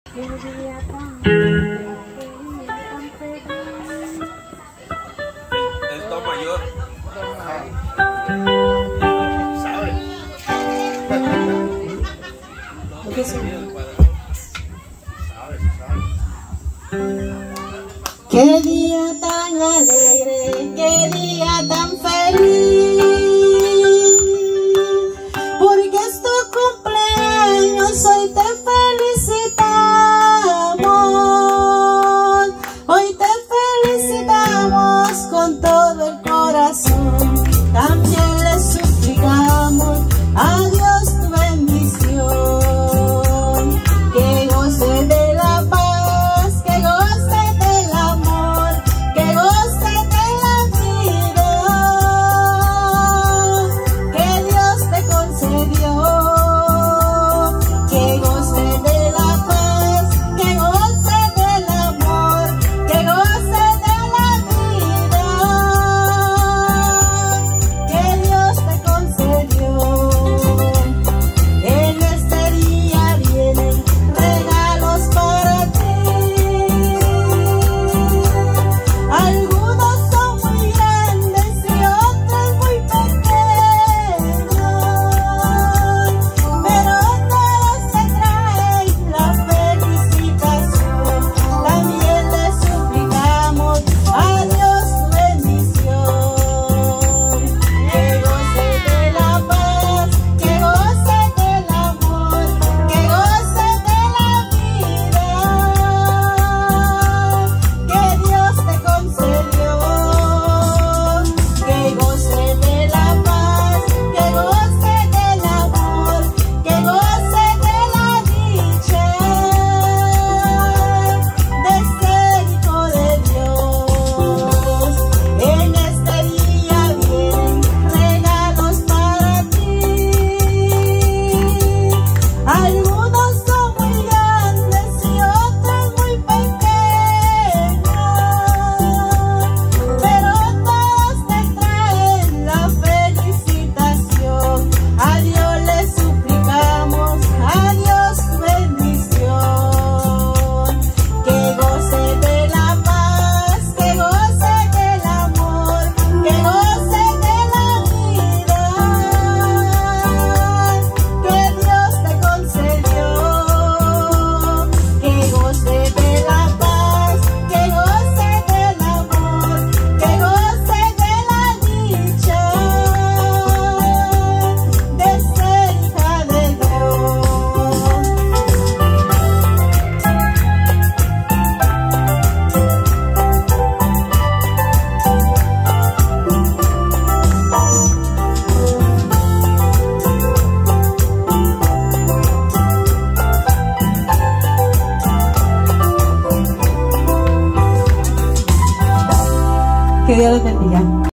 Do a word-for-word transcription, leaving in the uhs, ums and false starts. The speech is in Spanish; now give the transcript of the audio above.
El do mayor. ¿Sabe? ¿Qué es? Qué día tan alegre, qué día tan feliz, porque es tu cumpleaños, hoy te felicitamos, hoy te felicitamos con todo el corazón, también le suplicamos a Dios tu bendición, que goce de la paz, que goce del amor, que goce de la vida, que Dios te concedió, que goce de la paz, que goce del amor, que goce de la vida, que Dios te concedió. En este día vienen regalos para ti. Algunos son muy grandes y otros muy pequeños, pero todos te traen la felicitación. También le suplicamos a Dios tu bendición, que goce de la paz, que goce del amor, que goce de la vida, que Dios te concedió, que goce de la paz, que goce del amor, que goce de la dicha de ser hijo de Dios. En este día vienen regalos para ti. Algunos son muy grandes y otros muy pequeños, pero todos te traen la felicitación. A Dios le suplicamos, a Dios tu bendición, que goce de la paz, que goce del amor, que goce de la vida, que Dios te concedió, que goce de la paz, que goce del amor, que goce de la dicha de ser hija de Dios. Que Dios los bendiga.